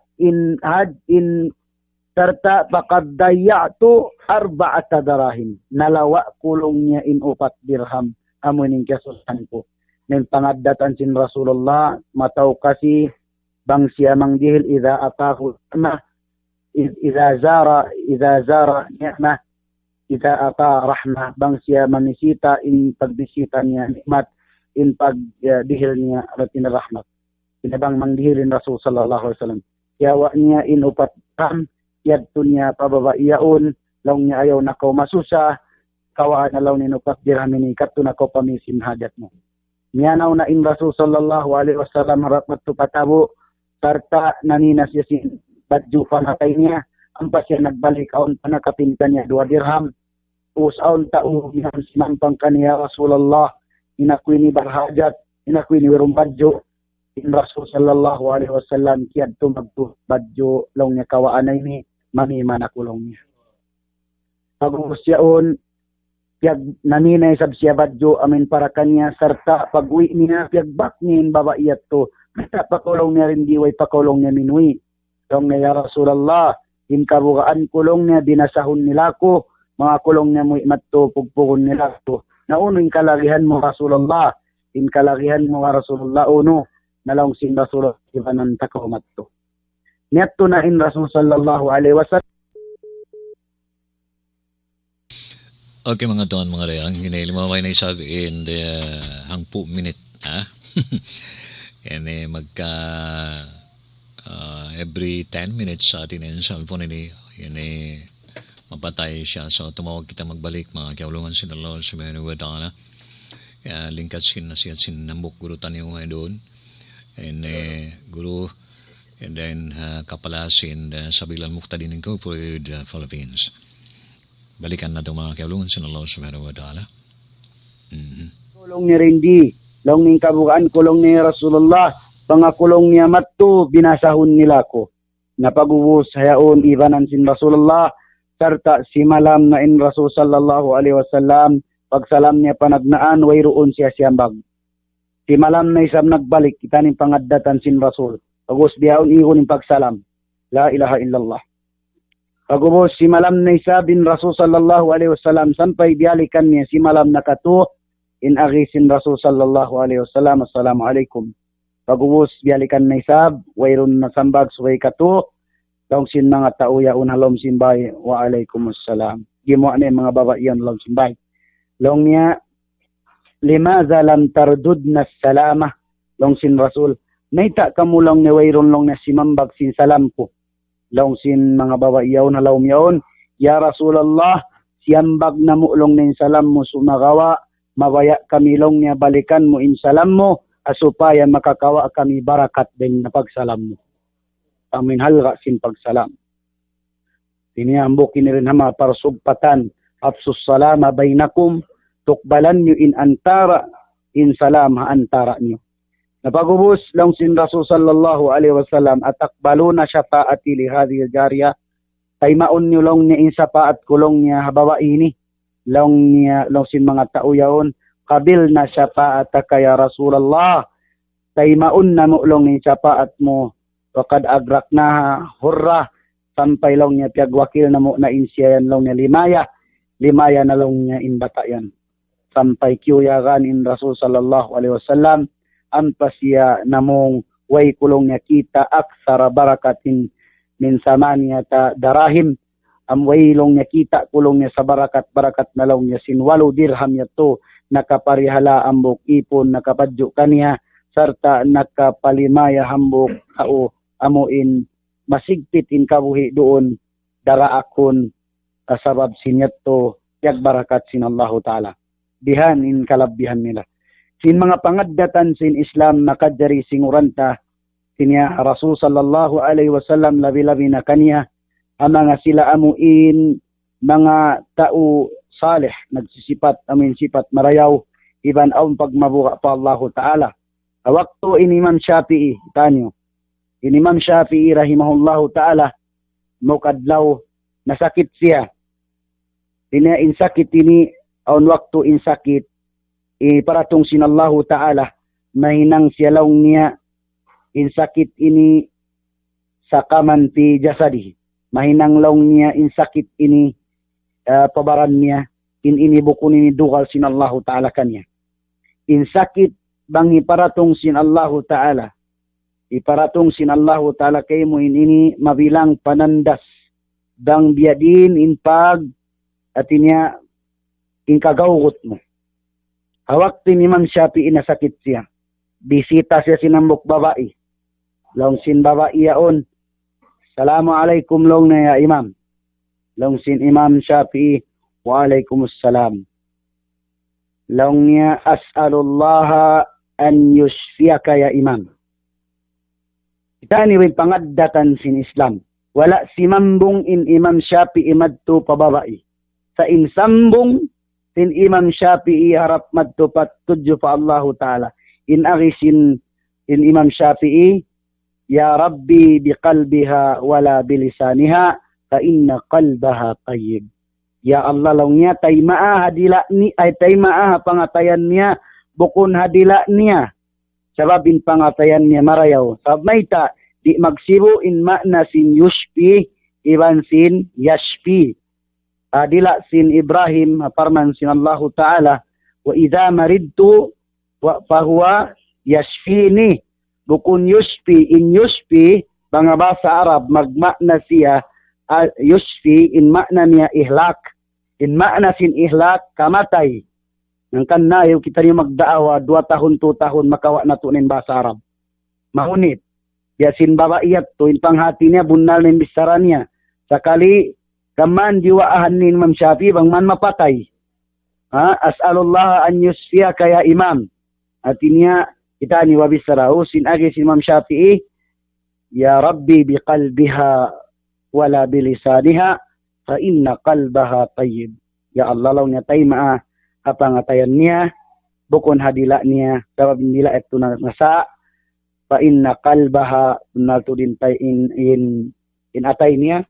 pakad dayatu 4 darahim nalawa kulong niya in 4 dirham amunin kasusan ko ng pangaddatan sin Rasulullah mataw kasi bang siya manggihil idha atahu rahmah idha zara ni'mah idha ata rahmah bang siya manisita in pagbisita niya nikmat in pagdihil niya ratin rahmat inabang manggihilin Rasul sallallahu alaihi wasallam yawa niya in upatam yadto niya pababaiyaon long niya ayaw nakaw masusa kawaan na law ninupat dirhamini katto nakaw pamisim hajat mo niyanaw na in Rasul sallallahu alaihi wasallam harap matupatabo sarta naninas yasin badyo panatay niya. Ampas siya nagbalik aon panakapinta niya 2 dirham. Usaon tao niyan sinampang kaniya Rasulullah. Inakwini barhajat, inakwini wirong badyo. In Rasul sallallahu alaihi wasallam kiyad tumagto badyo long niya kawaanay ni mamima na kulong niya. Pag-usyaon, piyag naninay sab siya badyo amin para kanya sarta pag-uwi niya piyag baknin babaiyat to. Kita pakulong niya rin diway pakulong niya minui. Long niya Rasulullah, in kabugaan kulong niya binasahon nila ko, mga kulong niya mo matto pugpugon nila to. Nauno in kalagihan mo Rasulullah, in kalagihan mo Rasulullah uno, nalong sin Rasulullah ibanan takaw matto. Niyato na in Rasul sallallahu alaihi wasallam. Okay mga tuan mga reyang, limaway na isabi in the hangpu minute, ha? Yan magka every 10 minutes sa atin yung cellphone ini, yan mapatay siya. So tumawag kita magbalik, mga kiaulungan sin Allah subhanahu wa ta'ala. Lingkat sin nasihat sin nambuk guru tani yung doon. And guru, and then kapalasin Sabilan Muqtadin Incorporated Philippines. Balikan na itong mga kiaulungan sin Allah subhanahu wa ta'ala. Kulong ni Rindi, long ning kabukaan kulong ni Rasulullah, pangakulong niya matto binasahon nila ko. Napag-ubos hayaon ibanan sin Rasulullah, sarta si malam na in Rasul sallallahu alaihi wasallam, pagsalam niya panagnaan, wayroon siya siyambag. Si malam na isang nagbalik, kita ning pangaddatan sin Rasul. Pag-ubos biyaon ihon ning pagsalam. La ilaha illallah. Pag-ubos si malam na isa bin Rasul sallallahu alaihi wasallam, sampay biyalikan niya si malam na katuh, in agisin Rasul sallallahu alaihi wasallam, assalamu alaikum. Pag-ubos biyalikan na isab, wayron na sambag suway katuh, long sin mga tauya unhalom simbay, wa alaikumussalam. Gimo ani mga babaiyan long simbay. Long niya, limaza lam tardudna salama, long sin Rasul. Naita kamulong ni wayron long na simambag sin salam ko. Long sin mga babaiyaw na lawm yaon, ya Rasulullah, siyambag na mo long na salam mo sumagawa, mabaya kami long niya balikan mo in salam mo, asupaya makakawa kami barakat din na pagsalam mo. Amin halga sin pagsalam. Tiniambok rin hama para subpatan, hafsus salama bainakum, tukbalan nyo in antara, in salam ha antara nyo. Napagubos lang sin Rasul sallallahu alaihi wasallam at takbaluna syafaati li hadhihi jariya, tay maun nyo long niya in sapaat kulong niya habawa ini, long niya long sin mga tao yaon, kabil na syafaat kaya Rasulullah, tay maun na mo long ni syafaat mo, wakad agrak na hurra, sampay long niya piyagwakil na mo na insyayan long niya limaya na long niya in batayan. Sampay kiuyagan in Rasul sallallahu alaihi wasallam, ampas siya namong way kulong niya kita aksara barakatin min samaniyata darahim, way long niya kita kulong niya sa barakat na long niya sin 8 dirham yato, nakaparihala ambok ipon, nakapadyo kaniya, sarta nakapalimaya hambok kao amuin masigpit in kabuhi doon daraakon kasabab sinyato yag barakat sin Allah Ta'ala. Bihan in kalabbihan nila. Sin mga pangaddatan sin Islam nakadjari singuranta sinya Rasul sallallahu alaihi wasallam labi-labi na kaniya ang mga sila amuin mga tao salih nagsisipat amin sipat marayaw iban aw pagmabuka pa Allah Ta'ala. Waktu in Imam Shafi'i tanyo. In Imam Shafi'i rahimahullahu ta'ala mukadlaw nasakit siya. Ina in sakit ini aun waktu in sakit paratong sinallahu ta'ala mahinang siyalaw niya in sakit ini sakaman fi jasadi. Mahinang law niya in sakit ini pabaran niya in ini bukun ini dugal sinallahu ta'ala kanya. In sakit bang iparatong sinallahu ta'ala. Iparatong sinallahu ta'ala kay mo in ini mabilang panandas bang biadin in pag at inya in kagawgot mo. Hawak tin Imam Shafi'i na sakit siya. Bisita siya sinambok babae. Long sin babae yaon. Salamu alaikum long na ya Imam. Long sin Imam Shafi'i wa alaikumussalam. Long niya as'alullaha an yusfiyaka ya Imam. Ita ni rin pangaddatan sin Islam. wala si mambong in Imam Shafi'i madto pababai. Sa insambong sin Imam Shafi'i harap madto patudyo pa Allah Ta'ala. In agisin in Imam Shafi'i, ya Rabbi biqalbiha wala bilisaniha fa inna qalbaha tayyib. Ya Allah law niya taymaa hadila ni ay taymaa pangatayan niya bukon hadila niya. Sababin pangatayan niya marayaw. Sabmayta di magsibo in makna sin yushpi iban sin yashpi. Adila sin Ibrahim parman sin Allah Ta'ala wa idza maridtu wa fahuwa yashfini. Bukun yushpi in yushpi mga basa Arab magmakna siya yushpi in makna niya ihlak. In makna sin ihlak kamatay. Nang kanayo kita niyo magdaawa 2 tahon 2 tahon makawa na tunin basa Arab. Mahunit. Yasin babaiyat to in panghati niya bunal nin bisara niya. Sakali kaman diwaahan ni Imam Shafi'i bang man mapatay. As'alullah an yusfiya kaya imam. At niya kita ni wabisara sin agi si Imam Shafi'i ya Rabbi biqalbiha wala bilisaniha fa inna qalbaha tayyib. Ya Allah law niya taymaa apangatayan niya bukon hadila niya sabab nila ito na nasa fa inna qalbaha nalto din tay in atay niya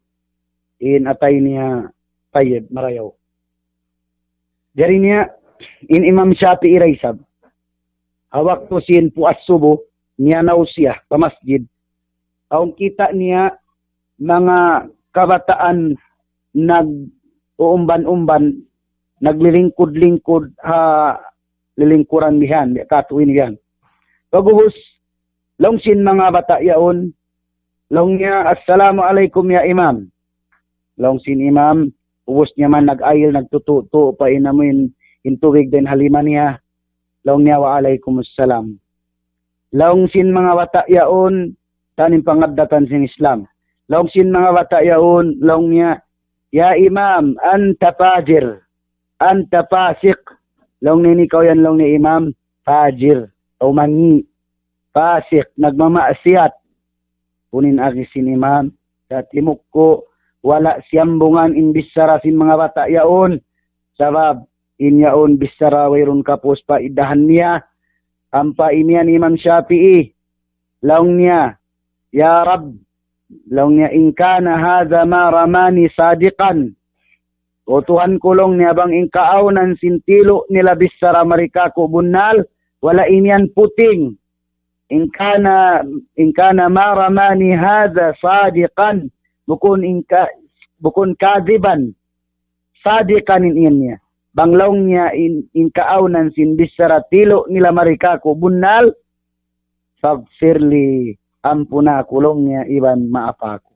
tayyib marayaw. Dari niya in Imam Shafi'i raisab hawak to sin puas subo niya nausiya pa masjid. Aung kita niya mga kabataan nag-uumban-umban naglilingkod-lingkod lilingkuran bihan katuin yan. Paguhos long sin mga bata yaon long niya assalamu alaikum ya imam. Long sin imam ubos niya man nag-ayil nagtututo pa inamin intubig din halima niya. Long niya wa alaikumussalam. Long sin mga bata yaon tanim pangadatan sin Islam. Long sin mga bata yaon long niya ya imam anta fajir anta fasik. Long ni ikaw yan long ni imam fajir o mangi fasik nagmamaasiyat. Kunin agi sin imam sa timok ko wala siyambungan in bisara sin mga bata yaon sabab in yaon bisara wayron kapos pa idahan niya ampa inian Imam Shafi'i long niya ya Rab long niya in kana hadha ma ramani sadiqan o Tuhan kulong niya bang inkaaw sin tilo nila bisara marika ko bunal wala inian puting in kana ma ramani hadha sadiqan bukun kadiban sadiqan in niya banglong niya in kaaunan sin bisara tilo nila marika ko bunal faghfirli ampuna kulong niya iban maapako.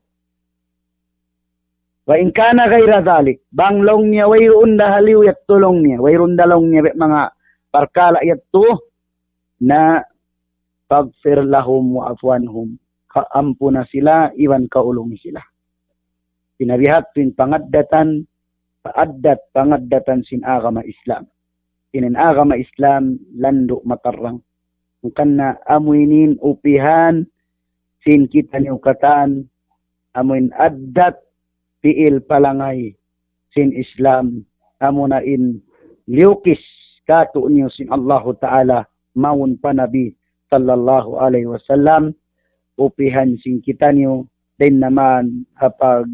Wa in kana ghayra dhalik banglong niya wayron dahaliw yat tulong niya wayron dalong niya mga parkala yatto na faghfir lahum wa afwanhum kaampuna sila iban kaulong sila. Pinabihat pin pangaddatan sin agama Islam. Inin agama Islam lando matarang. Mungkin na amuinin upihan sin kita ni ukatan amuin addat piil palangay sin Islam amunain liukis kato niyo sin Allah Ta'ala maun pa Nabi sallallahu alaihi wasallam upihan sin kita niyo din naman hapag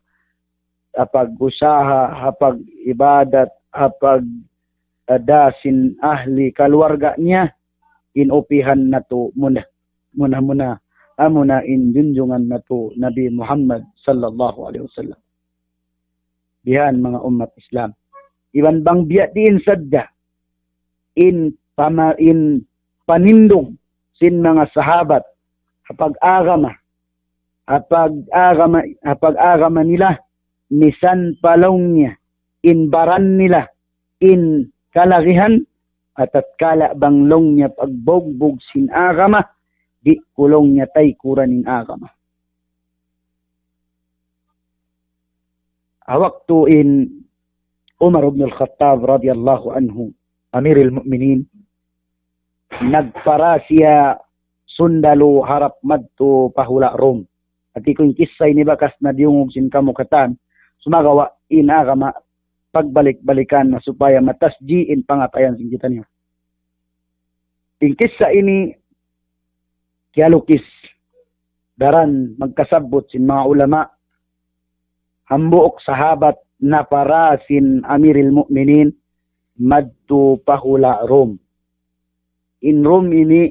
usaha, hapag ibadat, hapag dasin ahli keluarga niya inupihan na to muna amuna in junjungan na to Nabi Muhammad sallallahu alaihi wasallam. Diyan mga umat Islam. Iban bang biya din sadda in panindong sin mga sahabat hapag agama nila nisan palong niya in baran nila in kalagihan at kala banglong niya pagbogbog sin agama di kulong niya tay kuranin agama. Hawak to in Umar ibn al-Khattab radiyallahu anhu Amirul Mu'minin nagpara siya sundalo harap madto pahula Rom Ati ko yung kisay ni bakas na diungog sin kamukatan, sumagawa inagama pagbalik-balikan na supaya matasjiin pangatayan sin kita niya. Tingkis sa ini kialukis daran magkasabot sin mga ulama hambuok sahabat na para sin Amiril Mu'minin madtu pahula Rom. In Rom ini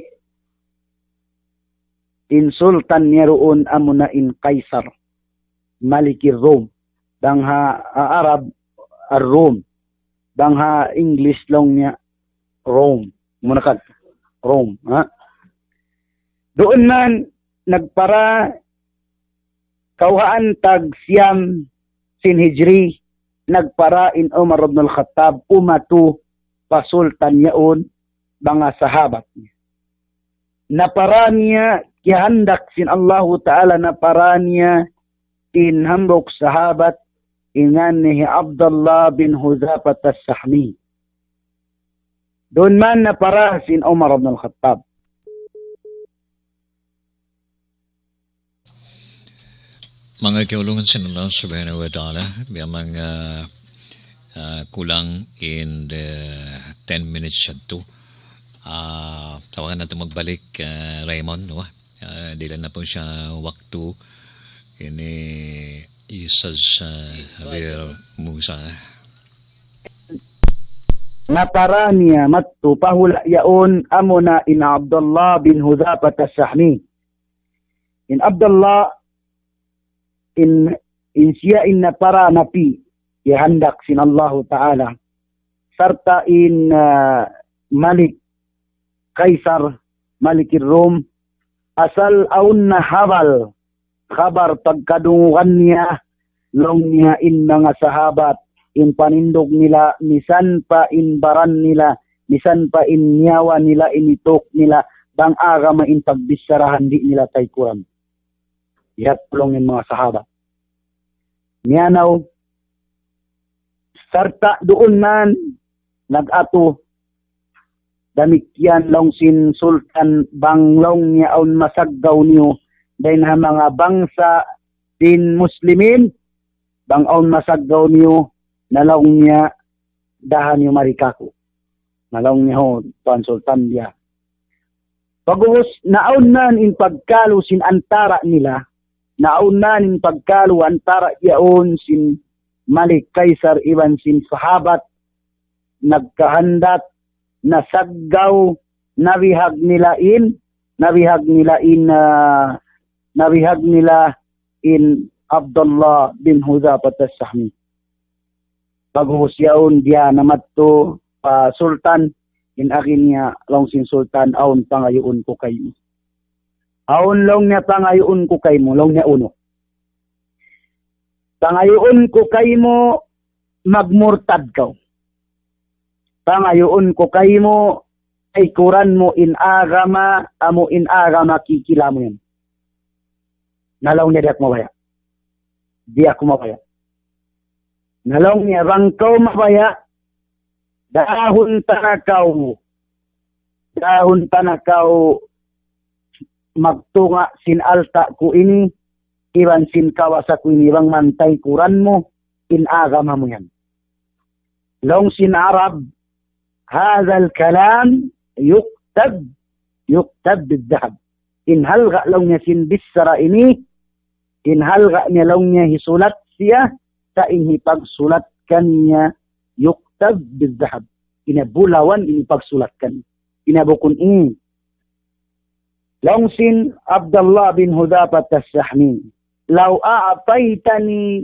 in sultan niya roon amuna in Kaisar Malikir Rom. Dangha Arab Rome. Dangha English long niya Rome. Muna ka Rome. Ha? Doon man nagpara kauhaan tag siyam sin Hijri nagpara in Umar ibn al-Khattab umatu pasultan yaon mga sahabat niya. Napara niya kihandak sin Allahu Ta'ala napara niya tinhambok sahabat ingan ni Abdullah bin Huzafat as-Sahmi. Doon man napara sin Umar ibn al-Khattab. Mga kaulungan sa Allah subhanahu wa ta'ala, may mga kulang in the 10 minutes siya to. Tawagan natin magbalik, Raymond, no? Dila na po siya waktu ini isas Habir Musa. Napara niya mattu pahula yaon amuna in Abdullah bin Huzafat as-Sahmi. In Abdullah in siya in napara napi ihandak sin Allahu Ta'ala sarta in Malik Kaisar Malikir Rom asal aun na habal kabar pagkadungan niya long niya in mga sahabat in panindog nila misan pa in baran nila misan pa in nyawa nila initok nila bang aga main pagbisarahan di nila taykuran. Ihat pulong yung mga sahabat. Niyanaw, sarta doon man, nag-ato, damikyan long sin sultan banglong niya on masaggaw niyo, dahil na mga bangsa din muslimin, bang on masaggaw niyo, nalaong niya, dahan niyo marikako. Nalaong niya ho, tuan sultan niya. Pagubos, naaunan in pagkalo sin antara nila, naunan in pagkalo antara yaon sin Malik Kaisar iban sin sahabat nagkahandat nasaggaw nabihag nila in Abdullah bin Huzafat as-Sahmi. Paghus yaon dia namadto sultan in akin niya long sin sultan aon pangayoon ko kayo. Aon long niya pangayoon ko kay mo, long niya uno. Pangayoon ko kay mo, magmurtad ka. Pangayoon ko kay mo, ay kuran mo inagama, amo inagama kikila mo yan. Nalaw niya di ako mabaya. Di ako mabaya. Nalaw niya, bangkaw mabaya, dahon tanakaw, magtunga sin alta ko ini, iban sin kawasa ko ini, bang mantay kuran mo, inagama mo yan. Long sin Arab, hadal kalam, yuktab bidhab. Inhalga long niya sin bisara ini, inhalga niya long niya hisulat siya, sa inhipagsulat kanya, yuktab bidhab. Inabulawan, inipagsulat kan. Inabukun ini. Long sin Abdullah bin Huzafat as-Sahmi, law a'taytani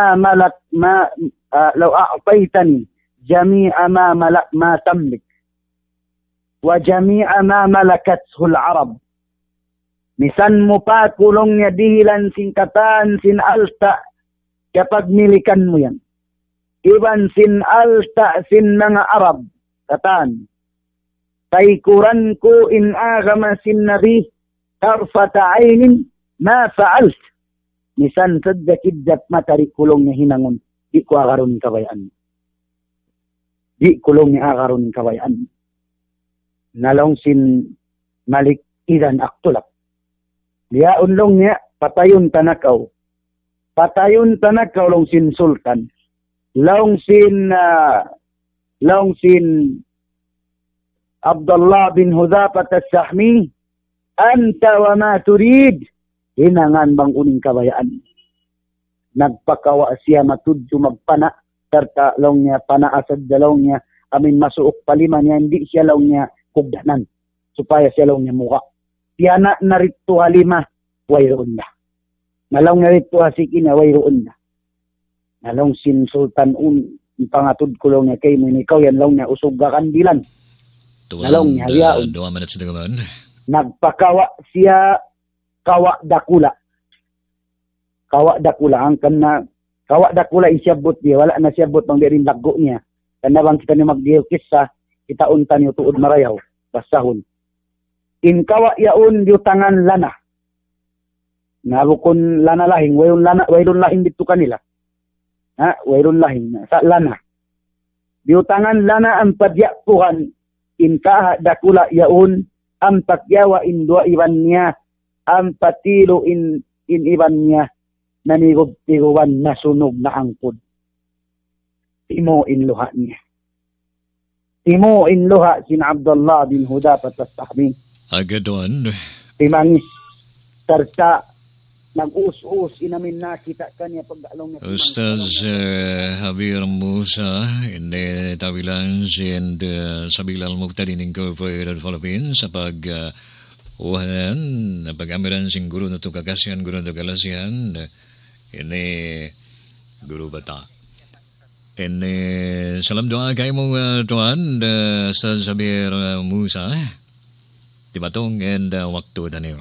jami'a ma malak ma tamlik wa jami'a ma malakathu al-Arab. Misan mo pa kulong niya dihilan sin katan sin alta kapag milikan mo yan. Iban sin alta sin mga Arab katan. Taikuran ko in agama sin nabi tarfata aynin ma faalt. Misan sadda kiddat matari kulong niya hinangon. Di ko agaron kabayaan. Di kulong niya agaron kabayaan. Nalong sin Malik idan aktulak. Dia unlong niya patayon tanakaw. Patayon tanakaw long sin sultan. Long sin Abdullah bin Hudhafah as-Sahmi, anta wa ma turid, hinangan bang uning kabayaan. Nagpakawa siya matudyo magpana, serta long niya panaasad dalong niya, amin masuok palima niya, hindi siya long niya kugdanan, supaya siya long niya muka. Tiyana narito halima, wayroon na. Nalong narito hasiki na, wayroon na. Nalong sin sultan pangatud ko long niya kay mo, ikaw yan long niya usog kandilan. Nalong niya hayaon. 2 minutes na gaman. Nagpakawa siya kawa dakula. Kawa dakula. Ang kana, kawa dakula isyabot niya. Wala na siyabot pang dirin lago niya. Kana bang kita niya magdiyokis sa kita unta niyo tuod marayaw. Basahon. In kawa yaon diyo tangan lana. Nabukon lana lahing. Wayron lahing dito kanila. Wayron lahing. Sa lana. Diyo tangan lana ang padyapuhan. In kaha dakula yaon ang takyawa in dua iban niya ang patilo in iban niya nanigod-tiguan na sunog na angkod. Timo in luha niya. Timo in luha sin Abdullah bin Hudhafah as-Sahmi. Agadon. Timangis serta nag-us-us inamin na kita kanya pag-along niya. Ustaz Javier Musa ini tawilan sin Sabilal Muqtadin Incorporated Philippines sa pag-uhanan na pag-amiran sin guru na tukagasian, guru na tugalasian ini guru bata. Ini salam doa kay mo tuan sa Javier Musa tibatong and waktu taniwa.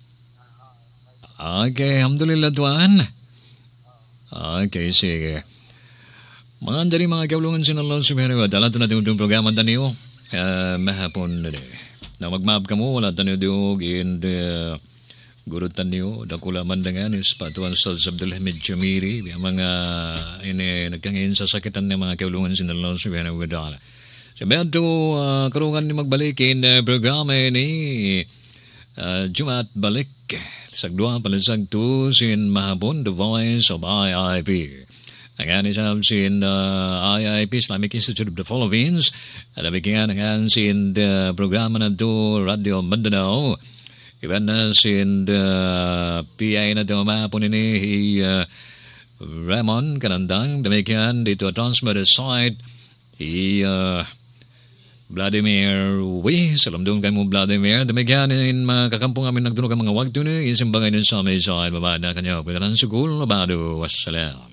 Okay, alhamdulillah tuan. Okay, sige. Mga dari mga kaulungan sin Allah subhanahu wa ta'ala ito natin itong programa taniyo. Mahapon na na magmap ka mo, wala taniyo diog in guru taniyo, dakula mandangan is patuan sa Abdul Hamid Jamiri, mga nagkangin sa sakitan ng mga kaulungan sin Allah subhanahu wa ta'ala. Sabi ito, karungan ni magbalikin programa ni Jumat Balik. Sagdua palisag to sin mahapon, the voice of IIP. Ang anisam sin IIP, Islamic Institute of the Philippines. At nabigyan ang sin programa na to Radio Mindanao. Iban na sin PI na to mahapon ini Ramon Kanandang. Demikian dito transmitted site Vladimir salam doon kay mo Vladimir. Demikian in makakampong amin nagtunog ang mga wagto na isimbangay nun sa may sa baba na kanya. Pagkaran sugul, abado, wassalam.